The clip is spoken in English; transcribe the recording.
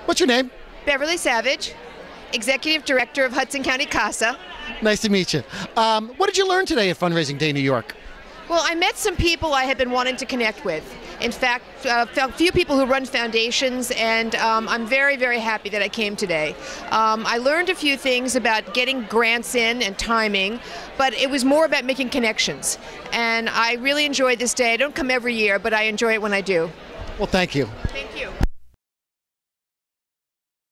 What's your name? Beverly Savage, Executive Director of Hudson County CASA. Nice to meet you. What did you learn today at Fundraising Day New York? Well, I met some people I had been wanting to connect with. In fact, a few people who run foundations, and I'm very, very happy that I came today. I learned a few things about getting grants in and timing, but it was more about making connections. And I really enjoyed this day. I don't come every year, but I enjoy it when I do. Well, thank you. Thank you.